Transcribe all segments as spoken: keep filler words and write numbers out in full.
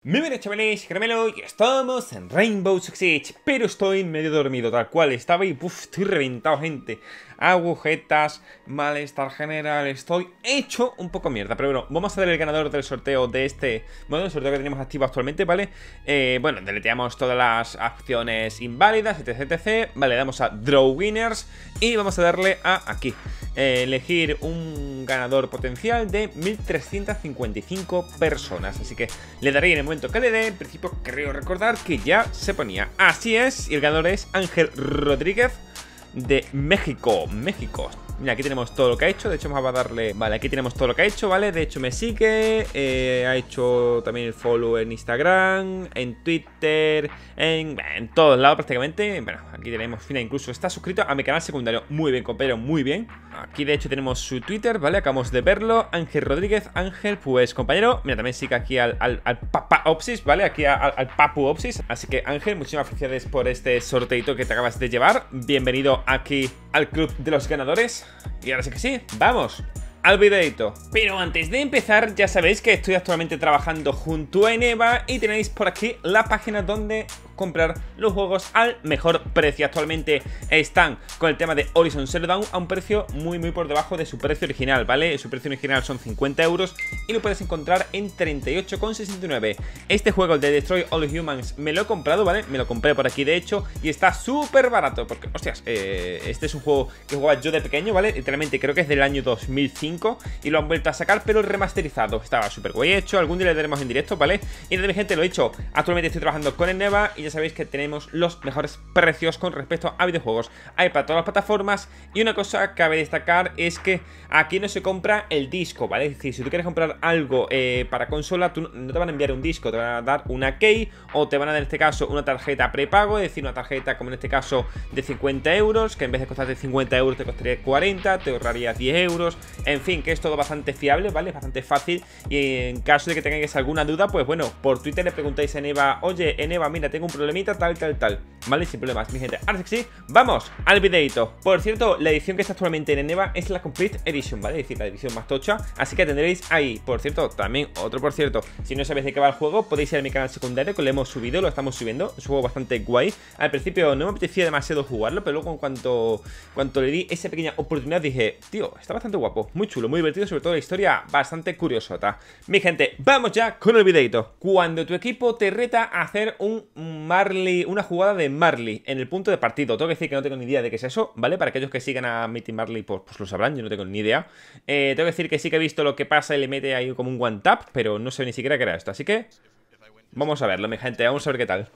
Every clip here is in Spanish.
Muy buenas chavales, Caramelo, y estamos en Rainbow Six Siege. Pero estoy medio dormido, tal cual estaba y uf, estoy reventado, gente. Agujetas, malestar general, estoy hecho un poco mierda. Pero bueno, vamos a ver el ganador del sorteo de este, bueno, el sorteo que tenemos activo actualmente, ¿vale? Eh, bueno, deleteamos todas las acciones inválidas, etc, etc. Vale, damos a Draw Winners y vamos a darle a aquí eh, elegir un ganador potencial de mil trescientas cincuenta y cinco personas. Así que le daré en el momento que le dé. En principio creo recordar que ya se ponía. Así es, y el ganador es Ángel Rodríguez de México, México. Mira, aquí tenemos todo lo que ha hecho. De hecho, vamos a darle... Vale, aquí tenemos todo lo que ha hecho, ¿vale? De hecho, me sigue. Eh, ha hecho también el follow en Instagram, en Twitter, en, en todos lados prácticamente. Bueno, aquí tenemos, fina, incluso está suscrito a mi canal secundario. Muy bien, compañero, muy bien. Aquí, de hecho, tenemos su Twitter, ¿vale? Acabamos de verlo. Ángel Rodríguez, Ángel, pues, compañero. Mira, también sigue aquí al, al, al Papa Opsis, ¿vale? Aquí al, al Papu Opsis. Así que, Ángel, muchísimas felicidades por este sorteito que te acabas de llevar. Bienvenido aquí al club de los ganadores. Y ahora sí que sí, vamos al videito. Pero antes de empezar, ya sabéis que estoy actualmente trabajando junto a Eneba y tenéis por aquí la página donde comprar los juegos al mejor precio. Actualmente están con el tema de Horizon Zero Dawn a un precio muy muy por debajo de su precio original, ¿vale? Su precio original son cincuenta euros y lo puedes encontrar en treinta y ocho con sesenta y nueve. Este juego, el de Destroy All Humans, me lo he comprado, ¿vale? Me lo compré por aquí de hecho y está súper barato porque, hostias, eh, este es un juego que jugaba yo de pequeño, ¿vale? Literalmente creo que es del año dos mil cinco y lo han vuelto a sacar pero remasterizado. Estaba súper guay hecho, algún día le daremos en directo, ¿vale? Y nada, mi gente, lo he dicho, actualmente estoy trabajando con Eneba y ya sabéis que tenemos los mejores precios con respecto a videojuegos. Hay para todas las plataformas y una cosa que cabe destacar es que aquí no se compra el disco, ¿vale? Es decir, si tú quieres comprar algo eh, para consola, tú no te van a enviar un disco, te van a dar una key o te van a dar en este caso una tarjeta prepago, es decir, una tarjeta como en este caso de cincuenta euros, que en vez de costarte cincuenta euros te costaría cuarenta, te ahorrarías diez euros, en fin, que es todo bastante fiable, ¿vale? Es bastante fácil y en caso de que tengáis alguna duda, pues bueno, por Twitter le preguntáis a Eneba, oye, Eneba, mira, tengo un problemita, tal, tal, tal, ¿vale? Sin problemas, mi gente. Ahora sí, vamos al videito. Por cierto, la edición que está actualmente en Eneba es la Complete Edition, ¿vale? Es decir, la edición más tocha, así que tendréis ahí. Por cierto, también, otro por cierto, si no sabéis de qué va el juego, podéis ir a mi canal secundario, que lo hemos subido, lo estamos subiendo. Es un juego bastante guay. Al principio no me apetecía demasiado jugarlo, pero luego en cuanto, cuanto le di esa pequeña oportunidad dije, tío, está bastante guapo, muy chulo, muy divertido, sobre todo la historia bastante curiosota. Mi gente, vamos ya con el videito. Cuando tu equipo te reta a hacer un Marley, una jugada de Marley en el punto de partido. Tengo que decir que no tengo ni idea de qué es eso, ¿vale? Para aquellos que sigan a Meeting Marley, pues, pues lo sabrán, yo no tengo ni idea. Eh, tengo que decir que sí que he visto lo que pasa y le mete ahí como un one tap, pero no sé ni siquiera qué era esto. Así que vamos a verlo, mi gente, vamos a ver qué tal.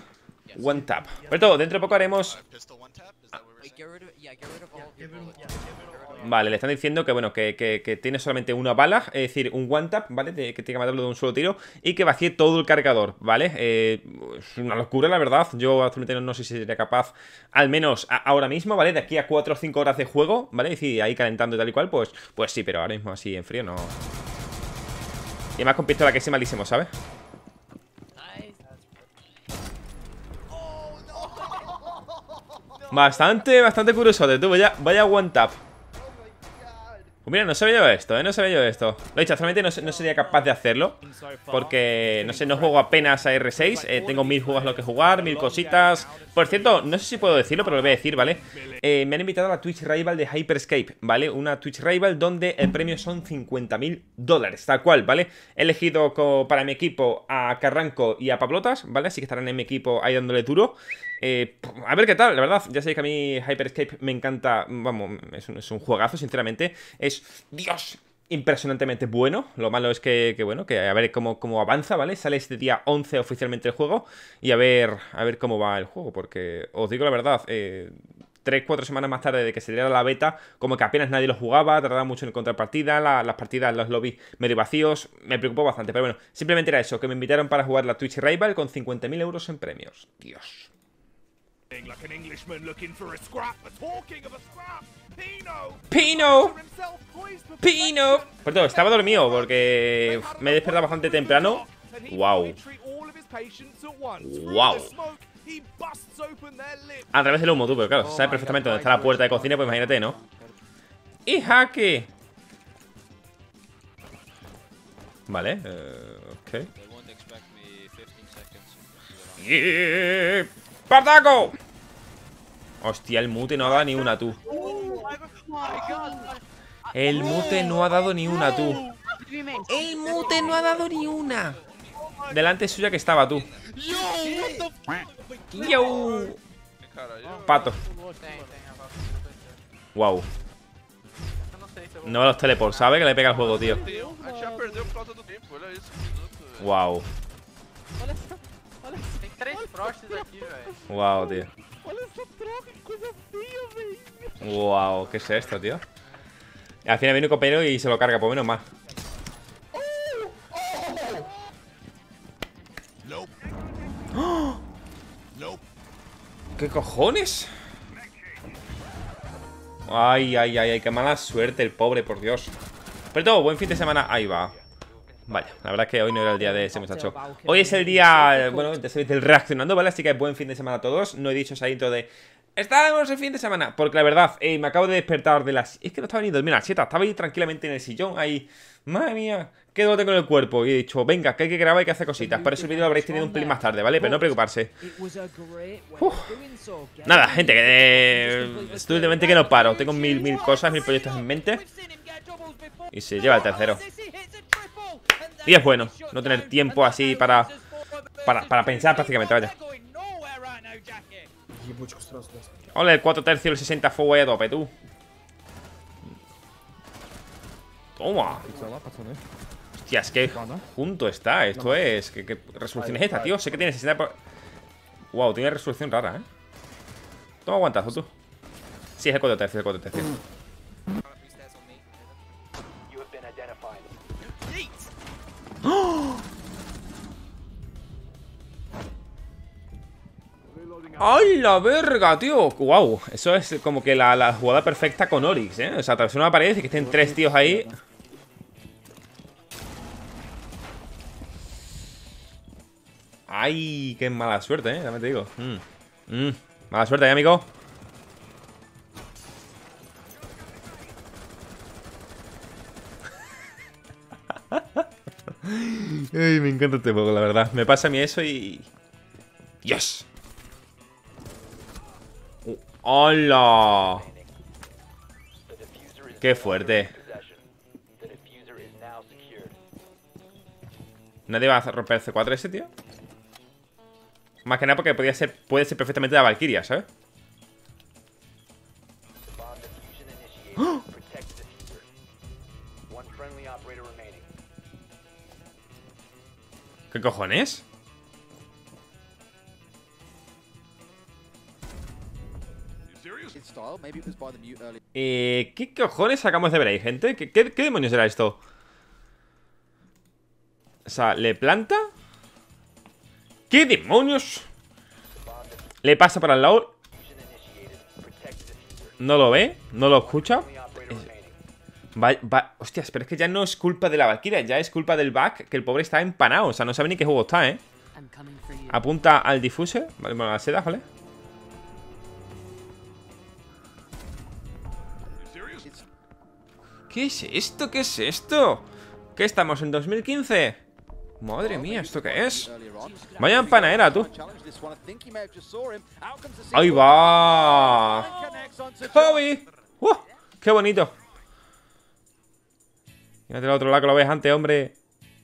One tap. Pero todo, dentro de poco haremos... Vale, le están diciendo que, bueno, que, que, que tiene solamente una bala, es decir, un one tap, ¿vale? De, que tiene que matarlo de un solo tiro y que vacíe todo el cargador, ¿vale? Eh, es una locura, la verdad. Yo actualmente no, no sé si sería capaz, al menos a, ahora mismo, ¿vale? De aquí a cuatro o cinco horas de juego, ¿vale? Es decir, ahí calentando y tal y cual, pues, pues sí, pero ahora mismo así en frío no. Y más con pistola que es malísimo, ¿sabes? Bastante, bastante curioso de tú, vaya, vaya one tap. Pues mira, no sabía yo esto, ¿eh? No sabía yo esto. Lo he dicho, actualmente no, no sería capaz de hacerlo porque, no sé, no juego apenas a R seis. eh, Tengo mil juegos lo que jugar, mil cositas. Por cierto, no sé si puedo decirlo, pero lo voy a decir, ¿vale? Eh, me han invitado a la Twitch Rival de Hyperscape, ¿vale? Una Twitch Rival donde el premio son cincuenta mil dólares, tal cual, ¿vale? He elegido para mi equipo a Carranco y a Pablotas, ¿vale? Así que estarán en mi equipo ahí dándole duro. Eh, a ver qué tal, la verdad. Ya sabéis que a mí Hyperscape me encanta. Vamos, es un, es un juegazo, sinceramente. Es, Dios, impresionantemente bueno. Lo malo es que, que bueno, que a ver cómo, cómo avanza, ¿vale? Sale este día once oficialmente el juego. Y a ver, a ver cómo va el juego. Porque os digo la verdad, eh, tres, cuatro semanas más tarde de que se diera la beta, como que apenas nadie lo jugaba, tardaba mucho en encontrar partida, la, las partidas, los lobbies medio vacíos, me preocupó bastante. Pero bueno, simplemente era eso, que me invitaron para jugar la Twitch Rival con cincuenta mil euros en premios. Dios. Pino, Pino. Perdón, estaba dormido porque me he despertado bastante temprano. Wow. Wow. A través del humo, tú, pero claro, sabes perfectamente dónde está la puerta de cocina, pues imagínate, ¿no? Y jaque. Vale, uh, ok. Yeah. ¡Partaco! Hostia, el mute no ha dado ni una, tú. El mute no ha dado ni una, tú. El mute no ha dado ni una. Delante suya que estaba, tú. Yo. Pato. Wow. No los teleports, ¿sabe? Que le pega el juego, tío. Wow. Wow, tío. Wow, ¿qué es esto, tío? Al final viene un copero y se lo carga, por menos más. ¡Oh! ¿Qué cojones? Ay, ay, ay, ay, qué mala suerte el pobre, por Dios. Pero todo, buen fin de semana. Ahí va. Vaya, la verdad es que hoy no era el día de ese muchacho. Hoy es el día, bueno, del reaccionando, ¿vale? Así que buen fin de semana a todos. No he dicho esa intro de estábamos el fin de semana, porque la verdad, eh, me acabo de despertar de las... Es que no estaba ni dormido a las siete, estaba ahí tranquilamente en el sillón, ahí... Madre mía, qué dolor tengo en el cuerpo. Y he dicho, venga, que hay que grabar y que hacer cositas. Por eso el vídeo lo habréis tenido un pelín más tarde, ¿vale? Pero no preocuparse. Uf. Nada, gente, que de... Estudiantemente que no paro. Tengo mil, mil cosas, mil proyectos en mente. Y se lleva el tercero. Y es bueno no tener tiempo así para... Para, para pensar prácticamente, vaya. Hola, el cuatro tercios, el sesenta fuego ahí a tope, tú. Toma. Hostia, es que junto está. Esto es... ¿Qué, qué resolución es esta, tío? Sé que tiene sesenta por... Wow, tiene resolución rara, ¿eh? Toma guantazo, tú. Sí, es el cuatro tercios, el cuatro tercios. ¡Oh! ¡Ay, la verga, tío! ¡Wow! Eso es como que la, la jugada perfecta con Oryx, ¿eh? O sea, atravesar una pared y que estén tres tíos ahí. ¡Ay! ¡Qué mala suerte, eh! Ya me te digo. Mm. Mm. Mala suerte, ¿eh, amigo? Ay, me encanta este juego, la verdad. Me pasa a mí eso y... ¡Yes! ¡Hola! ¡Qué fuerte! ¿Nadie va a romper el C cuatro ese, tío? Más que nada porque podría ser, puede ser perfectamente la Valkyria, ¿sabes? ¡Oh! ¿Qué cojones? Eh, ¿Qué cojones sacamos de Brave, gente? ¿Qué, qué, ¿Qué demonios era esto? O sea, ¿le planta? ¿Qué demonios? Le pasa para el lado. No lo ve, no lo escucha. Va, va. Hostias, pero es que ya no es culpa de la Valkyria, ya es culpa del bug, que el pobre está empanado. O sea, no sabe ni qué juego está, ¿eh? Apunta al diffuser. Vale, bueno, a las sedas, ¿vale? ¿Qué es esto? ¿Qué es esto? ¿Qué estamos en dos mil quince? Madre mía, ¿esto qué es? Vaya empanadera, tú. ¡Ahí va! ¡Hobby! ¡Uh! ¡Qué bonito! Fíjate el otro lado que lo ves antes, hombre.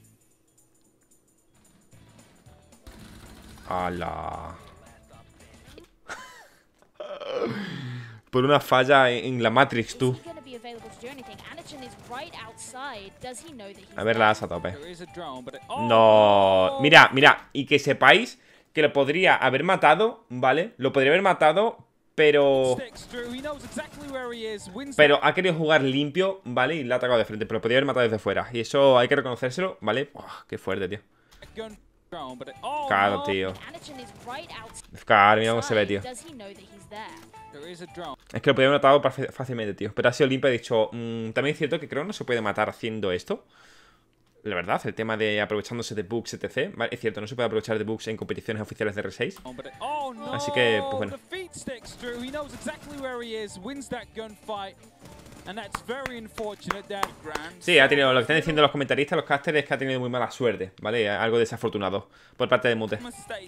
¡Hala! Por una falla en la Matrix, tú. A ver la asa a tope. No. Mira, mira. Y que sepáis que lo podría haber matado, ¿vale? Lo podría haber matado, pero... Pero ha querido jugar limpio, ¿vale? Y le ha atacado de frente, pero lo podría haber matado desde fuera. Y eso hay que reconocérselo, ¿vale? Oh, qué fuerte, tío. Claro, tío. Claro, mira cómo se ve, tío. Es que lo podía haber matado fácilmente, tío. Pero ha sido limpio, he dicho... Mmm, también es cierto que creo que no se puede matar haciendo esto. La verdad, el tema de aprovechándose de bugs, etcétera. Vale, es cierto, no se puede aprovechar de bugs en competiciones oficiales de R seis. Así que, pues bueno. Sí, ha tenido, lo que están diciendo los comentaristas, los casters, es que ha tenido muy mala suerte, ¿vale? Algo desafortunado por parte de Mute.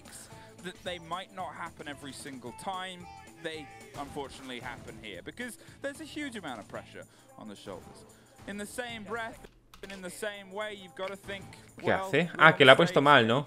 ¿Qué hace? Ah, que lo ha puesto mal, ¿no?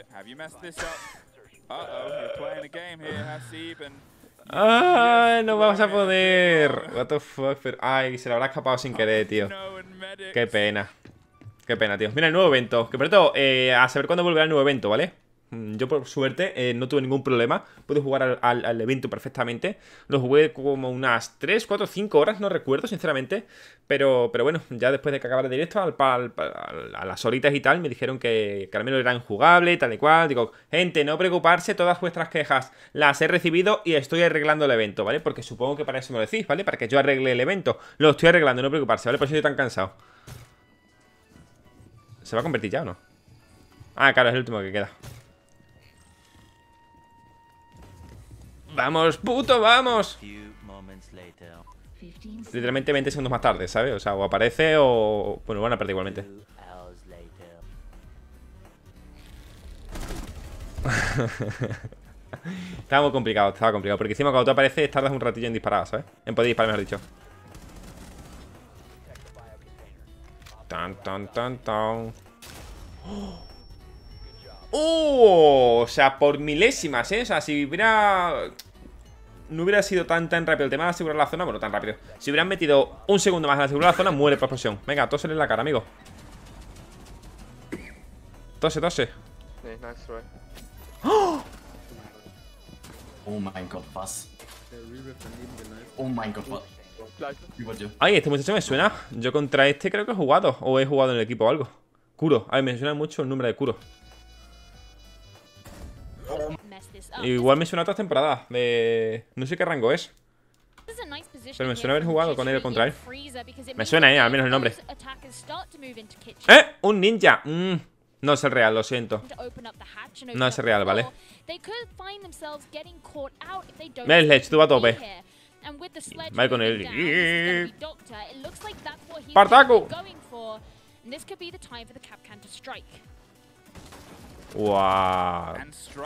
¡Ah! No vamos a poder. What the fuck. Pero, ay, se le habrá escapado sin querer, tío. Qué pena. Qué pena, tío. Mira el nuevo evento. Que pronto, eh, a saber cuándo volverá el nuevo evento, ¿vale? Yo por suerte eh, no tuve ningún problema. Pude jugar al, al, al evento perfectamente. Lo jugué como unas tres, cuatro, cinco horas, no recuerdo sinceramente. Pero, pero bueno, ya después de que acabara el directo al, al, al, a las horitas y tal, me dijeron que, que al menos era injugable, tal y cual. Digo, gente, no preocuparse, todas vuestras quejas las he recibido y estoy arreglando el evento, ¿vale? Porque supongo que para eso me lo decís, ¿vale? Para que yo arregle el evento. Lo estoy arreglando, no preocuparse, ¿vale? Por eso estoy tan cansado. ¿Se va a convertir ya o no? Ah, claro, es el último que queda. ¡Vamos, puto, vamos! Literalmente veinte segundos más tarde, ¿sabes? O sea, o aparece o... Bueno, van a perder igualmente. Estaba muy complicado, estaba complicado. Porque encima cuando tú apareces tardas un ratillo en disparar, ¿sabes? En poder disparar, mejor dicho. Tan, tan, tan, tan. ¡Oh! ¡Oh! O sea, por milésimas, ¿eh? O sea, si hubiera... No hubiera sido tan tan rápido el tema de asegurar la zona. Bueno, tan rápido. Si hubieran metido un segundo más en asegurar la zona, muere por explosión. Venga, tósele en la cara, amigo. Tose, tose. ¡Oh! Oh my god, was? Oh my god, what? Ay, este muchacho me suena. Yo contra este creo que he jugado. O he jugado en el equipo o algo. Kuro. Ay, me suena mucho el nombre de Kuro. Igual me suena a otras temporadas de... No sé qué rango es, pero me suena haber jugado con él o contra él. Me suena, eh, al menos el nombre. ¡Eh! ¡Un ninja! Mm, no es el real, lo siento. No es el real, ¿vale? Mira el Sledge, tú va a tope. Vale con él. ¡Spartaku! Wow.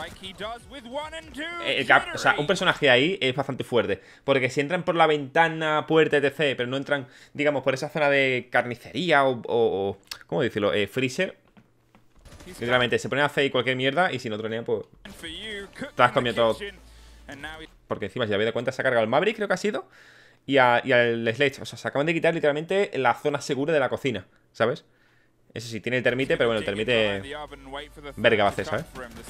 El cap, o sea, un personaje ahí es bastante fuerte. Porque si entran por la ventana, puerta, etcétera, pero no entran, digamos, por esa zona de carnicería o... o, o ¿cómo decirlo? Eh, freezer. Literalmente, se ponen a hacer cualquier mierda y si no tronean, pues... te has comido todo. Porque encima, si habéis dado cuenta, se ha cargado el Maverick, creo que ha sido. Y, a, y al Sledge. O sea, se acaban de quitar literalmente la zona segura de la cocina, ¿sabes? Eso sí, tiene el termite, pero bueno, el termite... Verga va a hacer, ¿sabes?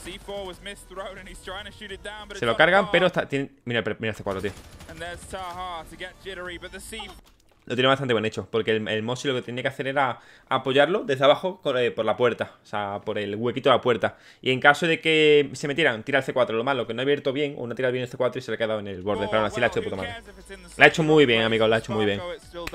Se lo cargan, pero está... Tiene... Mira, mira el C cuatro, tío. Lo tiene bastante buen hecho, porque el, el Mossy lo que tenía que hacer era apoyarlo desde abajo por, eh, por la puerta. O sea, por el huequito de la puerta. Y en caso de que se metieran, tira el C cuatro. Lo malo, que no ha abierto bien, o no ha tirado bien el C cuatro y se le ha quedado en el borde. Pero aún así la ha hecho de puta madre. La ha hecho muy bien, amigos, la ha hecho muy bien.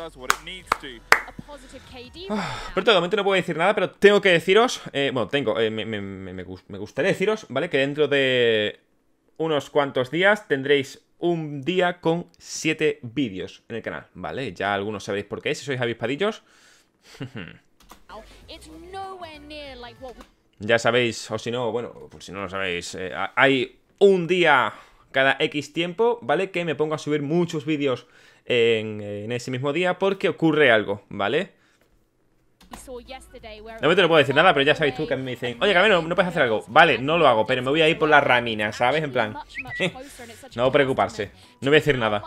Por todo, de momento no puedo decir nada, pero tengo que deciros... Eh, bueno, tengo... Eh, me, me, me, me gustaría deciros, ¿vale? Que dentro de unos cuantos días tendréis... un día con siete vídeos en el canal, ¿vale? Ya algunos sabréis por qué, si sois avispadillos. Ya sabéis, o si no, bueno, por si no lo sabéis, eh, hay un día cada X tiempo, ¿vale? Que me pongo a subir muchos vídeos en, en ese mismo día porque ocurre algo, ¿vale? De momento no puedo decir nada, pero ya sabéis tú que a mí me dicen: oye, Camino, ¿no puedes hacer algo? Vale, no lo hago, pero me voy a ir por la ramina, ¿sabes? En plan, eh, no preocuparse. No voy a decir nada.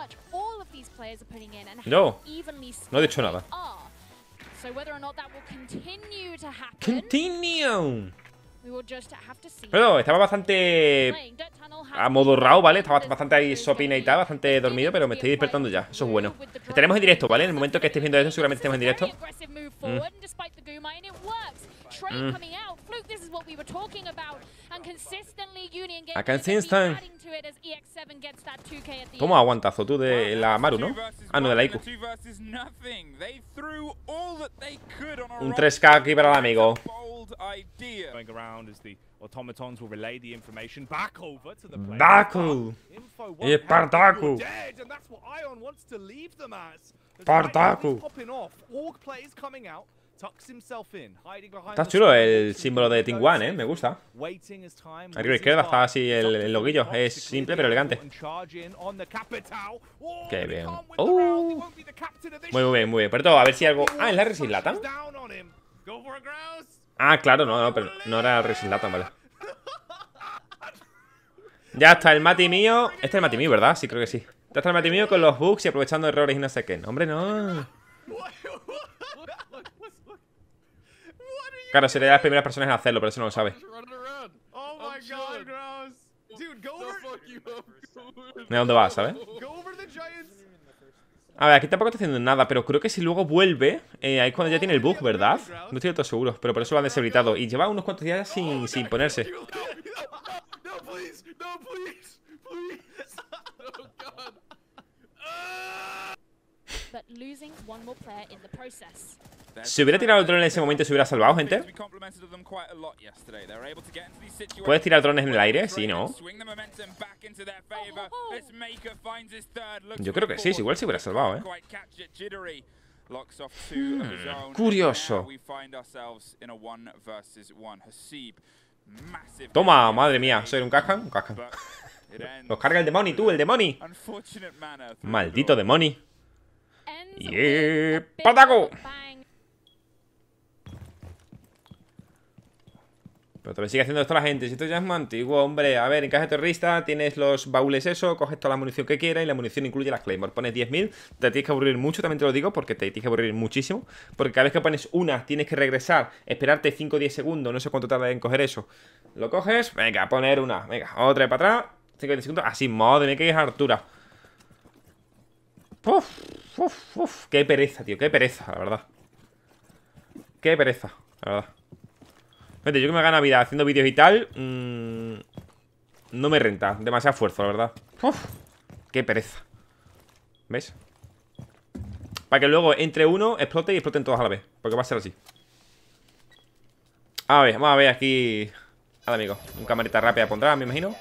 No, no he dicho nada. Continue. Pero estaba bastante amodorrado, ¿vale? Estaba bastante ahí sopina y tal, bastante dormido, pero me estoy despertando ya. Eso es bueno. Estaremos en directo, ¿vale? En el momento que estéis viendo esto, seguramente estemos en directo. Mm. Mm. Acá en Instant. ¿Cómo aguantazo tú de la Maru, no? Ah, no, de la Iku. Un tres K aquí para el amigo. Baku. Y Spartaku. Spartaku. Está chulo el símbolo de Team One, eh, me gusta. Arriba a la izquierda está así el, el loguillo. Es simple pero elegante. Qué bien. Uh. Muy, muy bien, muy bien. Pero todo, a ver si algo... Ah, ¿es la Resislatan? Ah, claro, no, no, pero no era Resislatan, vale. Ya está el Mati mío. Este es el Mati mío, ¿verdad? Sí, creo que sí. Ya está el Mati mío con los bugs y aprovechando errores y no sé qué. Hombre, no. Claro, sería de las primeras personas en hacerlo, pero eso no lo sabe. ¿De dónde vas, sabes? A ver, aquí tampoco está haciendo nada, pero creo que si luego vuelve, eh, ahí es cuando ya tiene el bug, ¿verdad? No estoy del todo seguro, pero por eso lo han deshabilitado. Y lleva unos cuantos días sin, sin ponerse. Si hubiera tirado el drone en ese momento, ¿se hubiera salvado, gente? ¿Puedes tirar drones en el aire? Sí, ¿no? Yo creo que sí, igual se hubiera salvado, ¿eh? Hmm, curioso. Toma, madre mía. ¿Soy un Kaskan? Un Kaskan. Nos carga el demonio, tú, el demonio. Maldito demonio. ¡Yeah! ¡Pataco! Pero todavía sigue haciendo esto la gente. Si esto ya es muy antiguo, hombre. A ver, en caja terrorista tienes los baúles eso, coges toda la munición que quieras y la munición incluye las Claymore. Pones diez mil, te tienes que aburrir mucho, también te lo digo, porque te tienes que aburrir muchísimo. Porque cada vez que pones una, tienes que regresar, esperarte cinco o diez segundos, no sé cuánto tarda en coger eso. Lo coges, venga, a poner una, venga, otra para atrás, cinco o diez segundos, así, madre mía, que es hartura. Uf, uf, uf, qué pereza, tío, qué pereza, la verdad. Qué pereza, la verdad. Gente, yo que me gana vida haciendo vídeos y tal, mmm, no me renta, demasiado esfuerzo, la verdad. Uf, qué pereza. ¿Ves? Para que luego entre uno, explote y exploten todos a la vez, porque va a ser así. A ver, vamos a ver aquí. Nada, amigo, un camarita rápida pondrá, me imagino.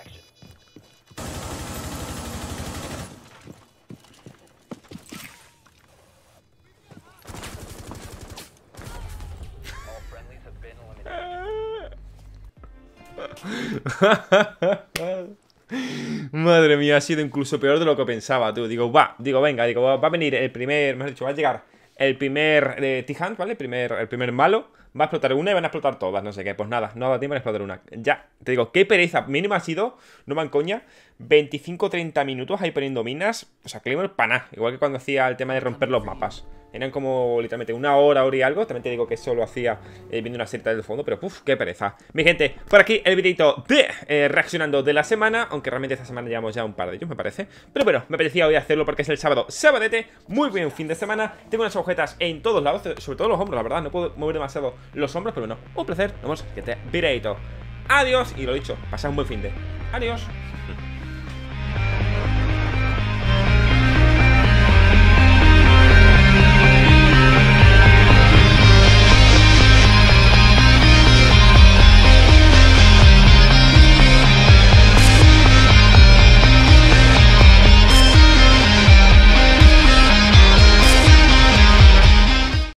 Madre mía, ha sido incluso peor de lo que pensaba, tú. Digo, va, digo, venga, digo, va a venir el primer, me has dicho, va a llegar el primer eh, T-Hunt, ¿vale? El primer, el primer malo. Va a explotar una y van a explotar todas, no sé qué. Pues nada, no da tiempo a explotar una. Ya, te digo, qué pereza. Mínima ha sido, no van coña, veinticinco a treinta minutos ahí poniendo minas. O sea, Claymore para nada. Igual que cuando hacía el tema de romper los mapas. Eran como literalmente una hora, hora y algo. También te digo que eso lo hacía eh, viendo una serie del fondo. Pero puf, qué pereza. Mi gente, por aquí el videito de eh, reaccionando de la semana. Aunque realmente esta semana llevamos ya un par de ellos, me parece. Pero bueno, me apetecía hoy hacerlo porque es el sábado. Sabadete, muy buen fin de semana. Tengo unas agujetas en todos lados, sobre todo los hombros, la verdad. No puedo mover demasiado los hombros, pero bueno, un placer. Nos vemos en este videito. Adiós, y lo dicho, pasad un buen fin de. Adiós.